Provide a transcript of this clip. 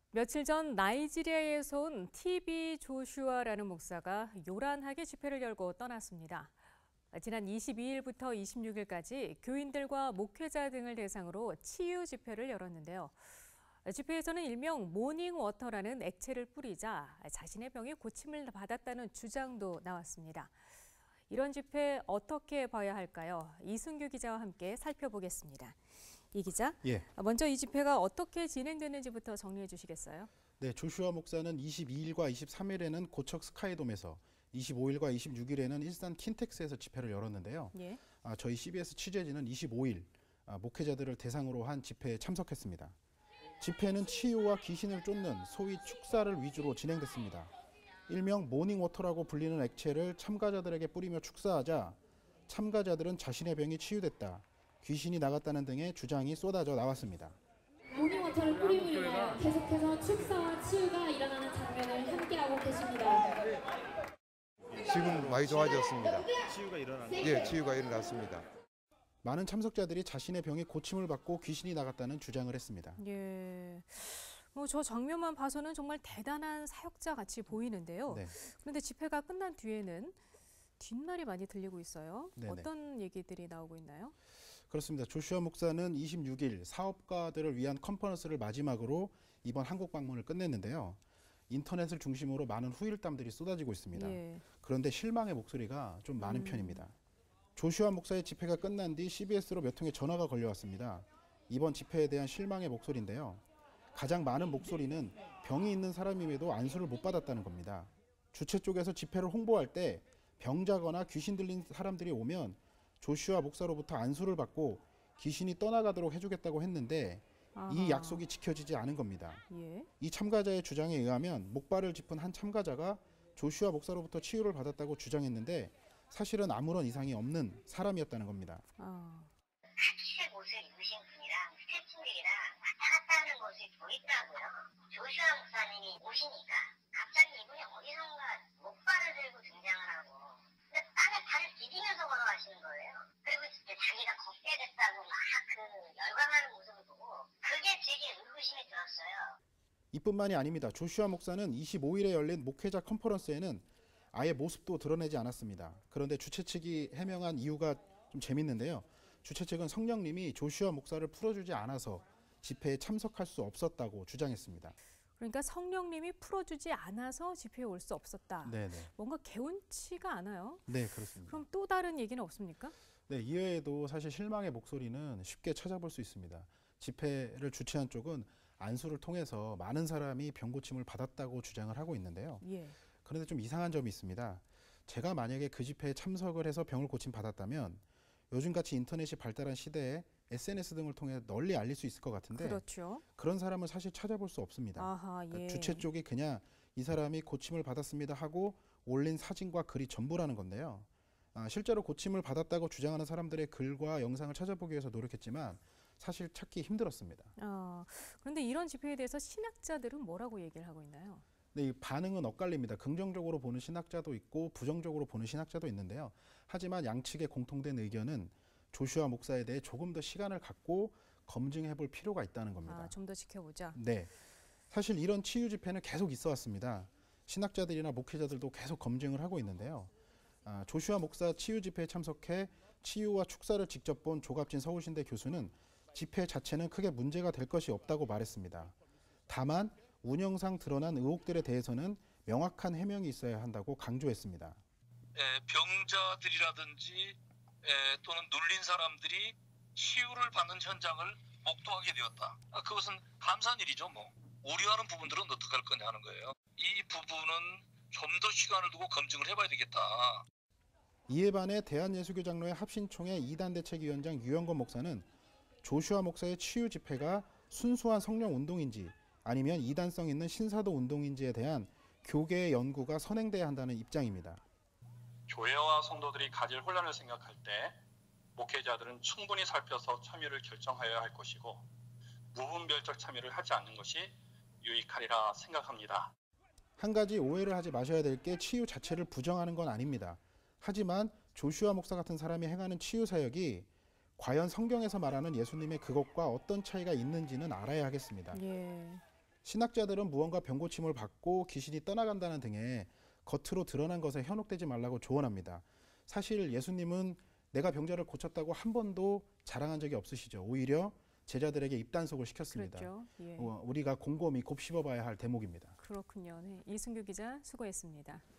며칠 전 나이지리아에서 온 TB 조슈아라는 목사가 요란하게 집회를 열고 떠났습니다. 지난 22일부터 26일까지 교인들과 목회자 등을 대상으로 치유 집회를 열었는데요. 집회에서는 일명 모닝워터라는 액체를 뿌리자 자신의 병이 고침을 받았다는 주장도 나왔습니다. 이런 집회 어떻게 봐야 할까요? 이승규 기자와 함께 살펴보겠습니다. 이 기자, 먼저 이 집회가 어떻게 진행됐는지부터 정리해 주시겠어요? 네, 조슈아 목사는 22일과 23일에는 고척 스카이돔에서 25일과 26일에는 일산 킨텍스에서 집회를 열었는데요. 저희 CBS 취재진은 25일 목회자들을 대상으로 한 집회에 참석했습니다. 집회는 치유와 귀신을 쫓는 소위 축사를 위주로 진행됐습니다. 일명 모닝워터라고 불리는 액체를 참가자들에게 뿌리며 축사하자 참가자들은 자신의 병이 치유됐다, 귀신이 나갔다는 등의 주장이 쏟아져 나왔습니다. 모닝워터를 뿌림으로 인하여 계속해서 축사와 치유가 일어나는 장면을 함께하고 계십니다. 지금 많이 좋아졌습니다. 치유가 일어났나요? 네, 치유가 일어났습니다. 많은 참석자들이 자신의 병이 고침을 받고 귀신이 나갔다는 주장을 했습니다. 저 장면만 봐서는 정말 대단한 사역자 같이 보이는데요. 그런데 집회가 끝난 뒤에는 뒷말이 많이 들리고 있어요. 어떤 얘기들이 나오고 있나요? 그렇습니다. 조슈아 목사는 26일 사업가들을 위한 컨퍼런스를 마지막으로 이번 한국 방문을 끝냈는데요. 인터넷을 중심으로 많은 후일담들이 쏟아지고 있습니다. 그런데 실망의 목소리가 좀 많은 편입니다. 조슈아 목사의 집회가 끝난 뒤 CBS로 몇 통의 전화가 걸려왔습니다. 이번 집회에 대한 실망의 목소리인데요. 가장 많은 목소리는 병이 있는 사람임에도 안수를 못 받았다는 겁니다. 주최 쪽에서 집회를 홍보할 때 병자거나 귀신 들린 사람들이 오면 조슈아 목사로부터 안수를 받고 귀신이 떠나가도록 해주겠다고 했는데 이 약속이 지켜지지 않은 겁니다. 이 참가자의 주장에 의하면 목발을 짚은 한 참가자가 조슈아 목사로부터 치유를 받았다고 주장했는데 사실은 아무런 이상이 없는 사람이었다는 겁니다. 하치색 옷을 입으신 분이랑 스태프들이랑 왔다 갔다 하는 모습이 보이더라고요. 조슈아 목사님이 오시니까 갑자기 이분이 어디선가 목발을 들고 등장을 하고 근데 땅에 발을 디디면서 걸어가시는 거예요. 그리고 진짜 자기가 걷게 됐다고 막 그 열광하는 모습을 보고 그게 되게 의구심이 들었어요. 이뿐만이 아닙니다. 조슈아 목사는 25일에 열린 목회자 컨퍼런스에는 아예 모습도 드러내지 않았습니다. 그런데 주최 측이 해명한 이유가 좀 재밌는데요. 주최 측은 성령님이 조슈아 목사를 풀어주지 않아서 집회에 참석할 수 없었다고 주장했습니다. 그러니까 성령님이 풀어주지 않아서 집회에 올 수 없었다. 뭔가 개운치가 않아요. 네, 그렇습니다. 그럼 또 다른 얘기는 없습니까? 네, 이외에도 사실 실망의 목소리는 쉽게 찾아볼 수 있습니다. 집회를 주최한 쪽은 안수를 통해서 많은 사람이 병고침을 받았다고 주장을 하고 있는데요. 그런데 좀 이상한 점이 있습니다. 제가 만약에 그 집회에 참석을 해서 병을 고침 받았다면 요즘같이 인터넷이 발달한 시대에 SNS 등을 통해 널리 알릴 수 있을 것 같은데 그런 사람을 사실 찾아볼 수 없습니다. 그러니까 주최 쪽이 그냥 이 사람이 고침을 받았습니다 하고 올린 사진과 글이 전부라는 건데요. 실제로 고침을 받았다고 주장하는 사람들의 글과 영상을 찾아보기 위해서 노력했지만 사실 찾기 힘들었습니다. 그런데 이런 집회에 대해서 신학자들은 뭐라고 얘기를 하고 있나요? 네, 이 반응은 엇갈립니다. 긍정적으로 보는 신학자도 있고 부정적으로 보는 신학자도 있는데요. 하지만 양측의 공통된 의견은 조슈아 목사에 대해 조금 더 시간을 갖고 검증해 볼 필요가 있다는 겁니다. 좀 더 지켜보자. 네, 사실 이런 치유 집회는 계속 있어 왔습니다. 신학자들이나 목회자들도 계속 검증을 하고 있는데요. 조슈아 목사 치유 집회에 참석해 치유와 축사를 직접 본 조갑진 서울신대 교수는 집회 자체는 크게 문제가 될 것이 없다고 말했습니다. 다만 운영상 드러난 의혹들에 대해서는 명확한 해명이 있어야 한다고 강조했습니다. 병자들이라든지 또는 눌린 사람들이 치유를 받는 현장을 목도하게 되었다. 그것은 감사한 일이죠. 우려하는 부분들은 어떻게 할 거냐 하는 거예요. 이 부분은 좀 더 시간을 두고 검증을 해봐야 되겠다. 이에 반해 대한예수교장로회 합신총회 2단 대책위원장 유영건 목사는 조슈아 목사의 치유 집회가 순수한 성령 운동인지 아니면 이단성 있는 신사도 운동인지에 대한 교계의 연구가 선행돼야 한다는 입장입니다. 교회와 성도들이 가질 혼란을 생각할 때 목회자들은 충분히 살펴서 참여를 결정하여야 할 것이고 무분별적 참여를 하지 않는 것이 유익하리라 생각합니다. 한 가지 오해를 하지 마셔야 될 게 치유 자체를 부정하는 건 아닙니다. 하지만 조슈아 목사 같은 사람이 행하는 치유 사역이 과연 성경에서 말하는 예수님의 그것과 어떤 차이가 있는지는 알아야 하겠습니다. 신학자들은 무언가 병고침을 받고 귀신이 떠나간다는 등의 겉으로 드러난 것에 현혹되지 말라고 조언합니다. 사실 예수님은 내가 병자를 고쳤다고 한 번도 자랑한 적이 없으시죠. 오히려 제자들에게 입단속을 시켰습니다. 그렇죠. 예. 우리가 곰곰이 곱씹어봐야 할 대목입니다. 그렇군요. 네, 이승규 기자 수고했습니다.